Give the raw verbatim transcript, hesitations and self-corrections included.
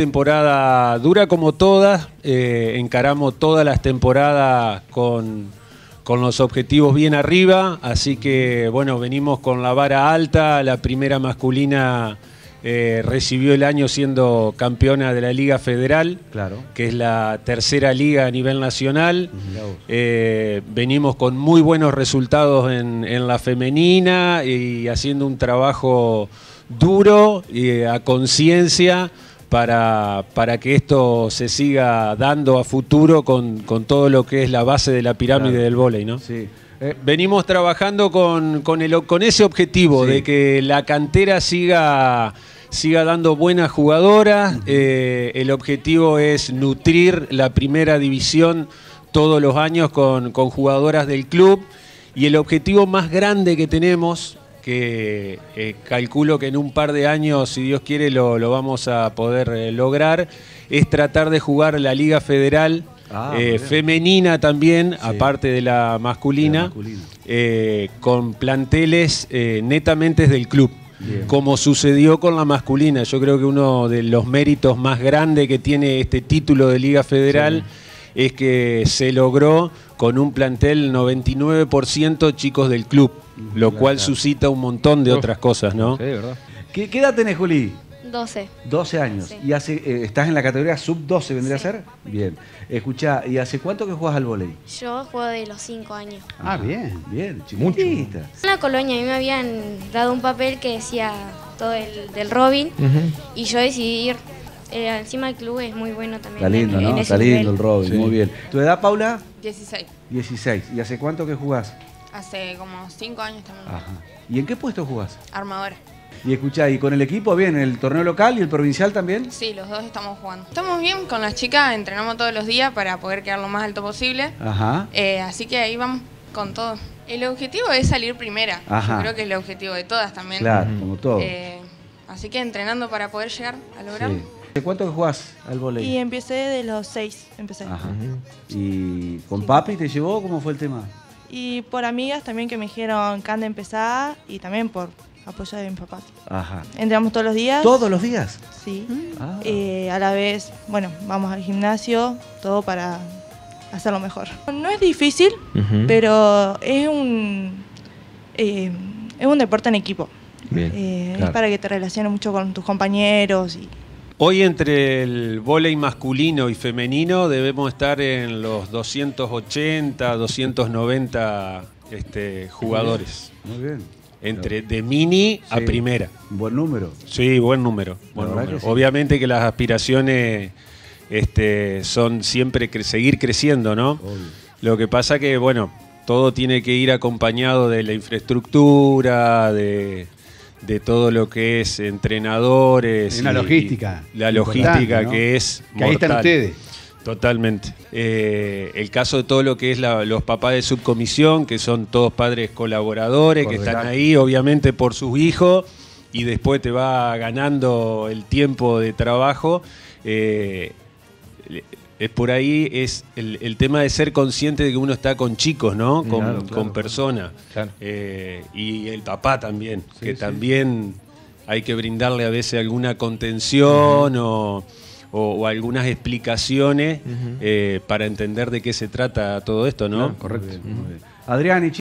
temporada dura como todas, eh, encaramos todas las temporadas con, con los objetivos bien arriba, así que bueno, venimos con la vara alta. La primera masculina eh, recibió el año siendo campeona de la Liga Federal, claro, que es la tercera liga a nivel nacional. Eh, venimos con muy buenos resultados en, en la femenina y haciendo un trabajo duro y a conciencia para, para que esto se siga dando a futuro con, con todo lo que es la base de la pirámide, claro, del vóley, ¿no? Sí. Eh, Venimos trabajando con, con, el, con ese objetivo, sí, de que la cantera siga, siga dando buenas jugadoras. Uh-huh. eh, el objetivo es nutrir la primera división todos los años con, con jugadoras del club, y el objetivo más grande que tenemos, que eh, calculo que en un par de años, si Dios quiere, lo, lo vamos a poder eh, lograr, es tratar de jugar la Liga Federal, ah, eh, femenina también, sí, aparte de la masculina, de la masculina. Eh, con planteles eh, netamente del club. Bien. Como sucedió con la masculina. Yo creo que uno de los méritos más grandes que tiene este título de Liga Federal, sí, es que se logró con un plantel noventa y nueve por ciento chicos del club, lo cual suscita un montón de otras cosas, ¿no? Sí, ¿verdad? ¿Qué, qué edad tenés, Juli? doce. doce años. Sí. ¿Y hace, eh, estás en la categoría sub doce, vendría, sí, a ser? Bien. Escuchá, ¿y hace cuánto que jugás al vóley? Yo juego de los cinco años. Ah, bien, bien, chiquitita. En la colonia a mí me habían dado un papel que decía todo el del Robin, uh-huh, y yo decidí ir. Eh, encima el club es muy bueno también. Está lindo, en, ¿no? en Está lindo nivel. el Robin, sí, muy bien. ¿Tu edad, Paula? dieciséis. dieciséis. ¿Y hace cuánto que jugás? Hace como cinco años también. Ajá. ¿Y en qué puesto jugás? Armadora. Y escuchá, ¿y con el equipo bien? ¿El torneo local y el provincial también? Sí, los dos estamos jugando. Estamos bien con las chicas, entrenamos todos los días para poder quedar lo más alto posible. Ajá. Eh, así que ahí vamos con todo. El objetivo es salir primera. Ajá. Yo creo que es el objetivo de todas también. Claro, como todo. Eh, así que entrenando para poder llegar a lograrlo. Sí. ¿De cuánto que jugás al vóley? Y empecé de los seis, empecé. Ajá. ¿Y con sí, papi te llevó? ¿Cómo fue el tema? Y por amigas también que me dijeron que ande empezada, y también por apoyo de mis papás. Ajá. Entramos todos los días. ¿Todos los días? Sí. Ah. Eh, a la vez, bueno, vamos al gimnasio, todo para hacerlo mejor. No es difícil, uh-huh, pero es un, eh, es un deporte en equipo. Bien, eh, claro. Es para que te relaciones mucho con tus compañeros. Y... Hoy entre el vóley masculino y femenino debemos estar en los doscientos ochenta, doscientos noventa este, jugadores. Muy bien. Entre de mini, sí, a primera. Buen número. Sí, buen número. Buen número. Que sí. Obviamente que las aspiraciones este, son siempre cre seguir creciendo, ¿no? Obvio. Lo que pasa que, bueno, todo tiene que ir acompañado de la infraestructura, de... de todo lo que es entrenadores. Una y, logística. Y la logística, ¿no?, que es que ahí están ustedes. Totalmente. Eh, el caso de todo lo que es la, los papás de subcomisión, que son todos padres colaboradores, Correcto. que están ahí obviamente por sus hijos, y después te va ganando el tiempo de trabajo. Eh, es por ahí es el, el tema de ser consciente de que uno está con chicos, ¿no? Con, claro, claro, con personas. Claro. Eh, y el papá también, sí, que sí. también hay que brindarle a veces alguna contención, uh-huh, o, o, o algunas explicaciones, uh-huh, eh, para entender de qué se trata todo esto, ¿no? Claro, correcto. Uh-huh. Adrián y